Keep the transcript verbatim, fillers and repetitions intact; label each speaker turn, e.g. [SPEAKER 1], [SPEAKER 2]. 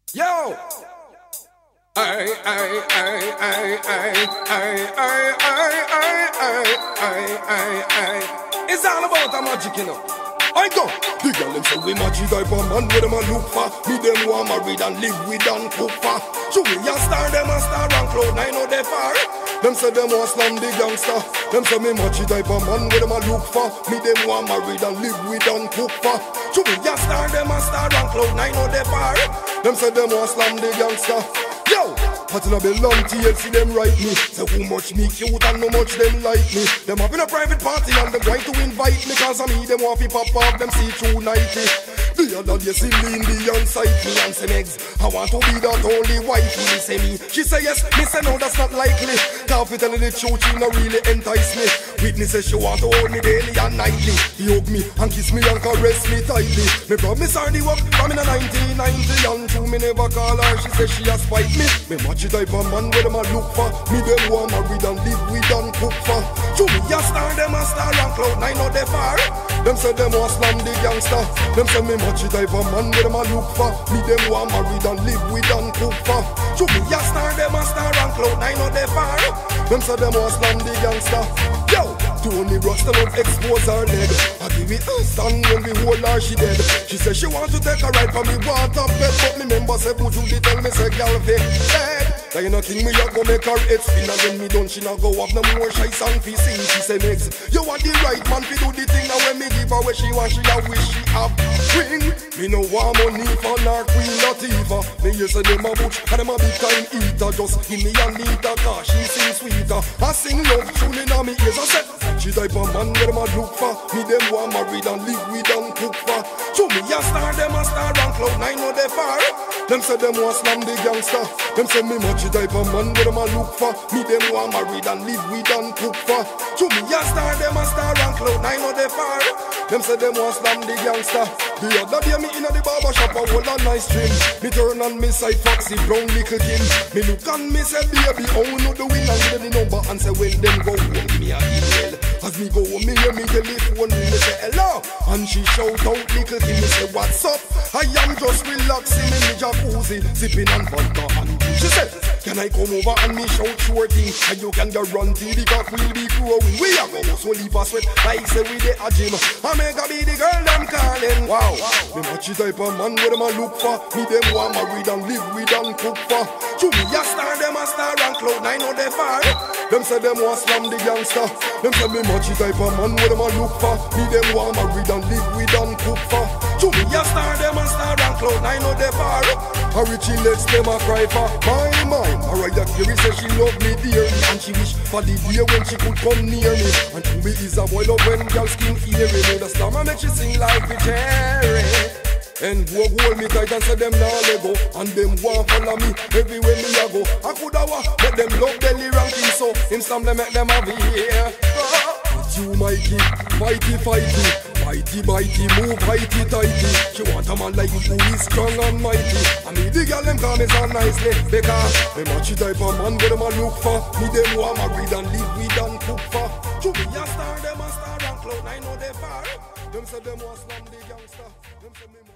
[SPEAKER 1] Yo! Ay, ay, ay, ay, ay, ay, ay, ay, ay, ay, ay, ay, ay. It's all about a magic, you know. I go. The girl them say we magic type of man where them a look for. Me them want married and live with and cook for. So we a star, them a star and cloud nine know they far. Them say them want slam the gangster. Them say me magic type of man where them a look for. Me them want married and live with and cook for. So we a star, them a star and cloud nine know they far. Them say them want slam the gangster. Yo! Pattern a belong T L C them write me. Say who much me cute and how much them like me. Them having a private party and them going to invite me. Cause of me them want to pop off them see through ninety. The other day Celine Dion sight me and say Megs, I want to be that only wife. Me say me, she say yes, me say no that's not likely. Cause we telling the truth she no really entice me. Whitney says she want to hold me daily and nightly. He hug me and kiss me and caress me tightly. Me promise her the work from in a nineteen ninety. And true me never call her, she say she a spite me. Me match it type of man where them a look for. Me them want married and live with and cook for. To me a star, them a star and cloud nine know they far. Them say them want slam the gangster. Them say me match it type of man where them a look for. Me them want married and live with and cook for. To me a star, them a star and cloud nine know they far. Them say them want slam the gangster. Yo! Tony Rasta love expose her leg. I give it a stand when we hold her she dead. She say she want to take a ride for me water bed. But me member say put you the tell me say girl fake dead. That you know think me a go make her head spin. And when me done she not go have no more shy song fi sing. She say Megs, you want the right man fi do the thing. Now when me give her what she want she a wish she have ring. Me no want money for her Queen Latifah. Me hear say them a butch and them a big time eater. Just give me a neater cause she sing sweeter. I sing love tune in on me ears. I said she type of man where them a look for. Me them want married and live with and cook for. To me a star, them a star and cloud nine know they far. Them say them want slam the gangster. Them say me much type of man where them a look for. Me them want married and live with and cook for. To me a star, them a star and cloud nine know they far. Them say them want slam the gangster. The other day me inna the barber shop a hold a nice trim. Me turn on me side foxy brown little kin. Me look and me say baby how know the win and give the number and say when them go home give me a email. As me go home me hear me telephone ring me say hello. And she shout out little kin me say what's up. I am just relaxing in the jacuzzi sipping on vodka and she said can I come over and me shout sure thing. And you can guarantee the cock will be growing. We are go so leave a sweat like say we dey a gym. I make a be the girl them calling. Wow, me match type of man where them a look for. Me them want married and live with and cook for. To me a star, them a star and cloud nine know they far. Them say them want slam the gangster. Them say me match type of man where them a look for. Me them want married and live with and cook for. To me a star, them a star and cloud nine know they far. A Richie lets them a cry for my mind. Mariah Carey says she love me dearly and she wish for the day when she could come near me. And to me is a boy love when girls skin eerie. Know the slam and make she sing like the cherry. And go hold me tight and say them nah let go. And them want follow me everywhere me a go. I coulda wa let them love belly ranking so him slam them make them have here. It's you Mikey, mighty fighty. Mighty, mighty, move mighty, tighty. She want a man like you who is strong and mighty. I mean the girl them call me so nicely. Because me match type of man where them a look for. Me them who a married and live with and cook for. To me a star, them a star and cloud I know they far. Them say them want slam the gangster. Them say me